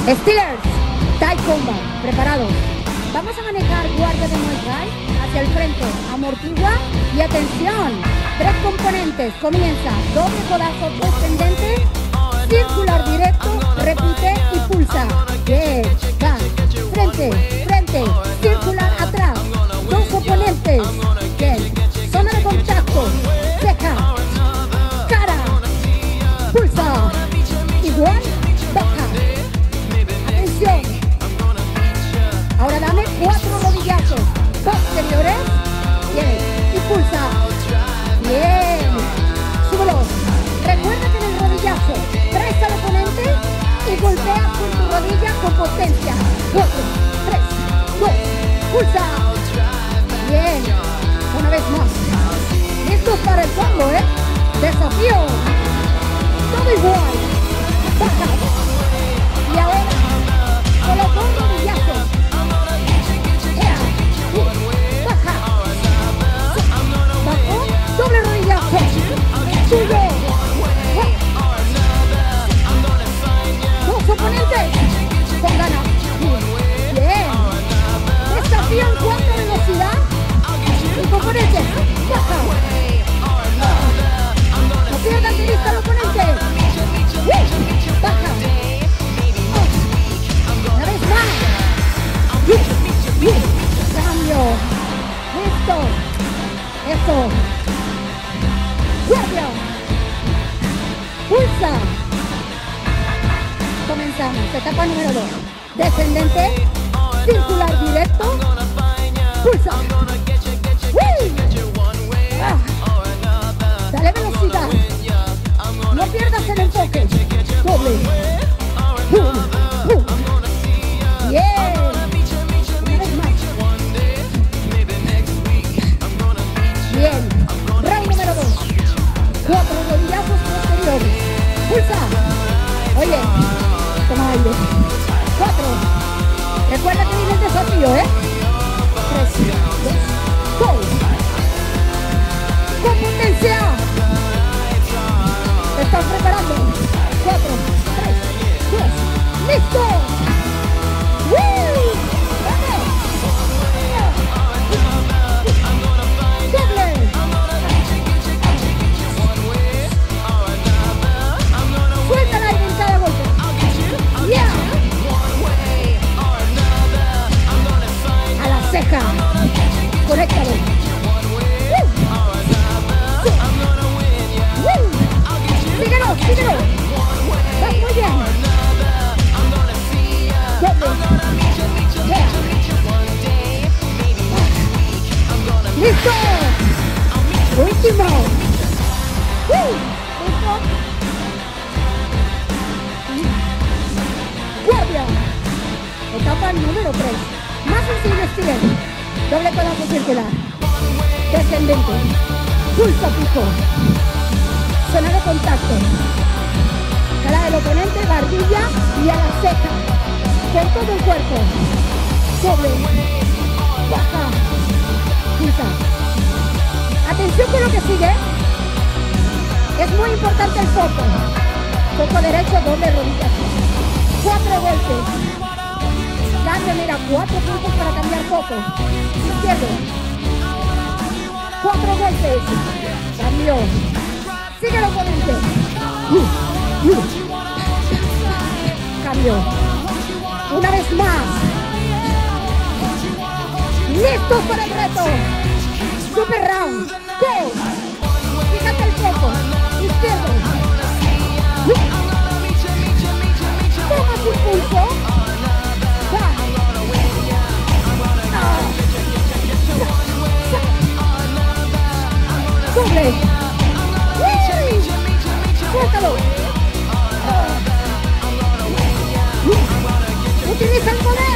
Steelers, Thai Combat, preparados. Vamos a manejar guardia de Muay Thai hacia el frente, amortigua y atención. 3 componentes, comienza, doble codazo descendente, circular directo, repite y pulsa. Bien, va, frente, frente, circular atrás, 2 oponentes. Bien, zona de contacto, ceja, cara, pulsa, igual, baja. Atención. Ahora dame 4 rodillazos posteriores. Bien, y pulsa. Bien, súbelo. Recuerda que en el rodillazo traes al oponente y golpeas con tu rodilla con potencia. 4, 3, 2, pulsa. Bien, una vez más. Listo para el fondo, Desafío. Todo igual. Baja. Y ahora, con los 2 rodillazos. Baja. Bajo. Doble rodillazo. Suyo. 2 oponentes. Con ganas. Bien. Desafío en cuanto a velocidad. Y componente. Baja. No pierdas de vista al oponente. Baja. Una vez más. Cambio. Listo. Eso. Guardia. Pulsa. Comenzamos. Etapa número 2. Descendente. Circular directo. Pulsa. Dale velocidad. No pierdas el enfoque. Doble. Bien. Una vez más. Bien. Round número 2. 4 rodillazos posteriores. Pulsa. Oye. Toma aire. 4. Recuerda que viene el desafío, 3, 2, go. Con potencia. Te estás preparando. 4, 3, 2. ¡Listo! ¡Woo! ¡Vamos! ¡Doble! Suelta el aire en cada golpe. ¡Yeah! A la ceja. Conéctalo. Síguelo, síguelo. Vas muy bien. Doble. Yeah. ¡Listo! Último. ¿Listo? Guardia. Etapa número 3. Más sencillo estilo. Doble codazo circular. Descendente. Pulso fijo. Zona de contacto. Cara del oponente, barbilla y a la ceja. Con todo el cuerpo. Doble. Baja. Pulsa. Atención con lo que sigue. Es muy importante el foco. Foco derecho, doble rodilla. 4 golpes. Cambio, mira, 4 puntos para cambiar foco. Izquierdo. 4 golpes. Cambio. Sigue el oponente. Cambio. Una vez más. Listos para el reto. Super round. Go. Fíjate el foco. Izquierdo. Toma tu pulso. Va. Doble. Suéltalo. Utiliza el poder.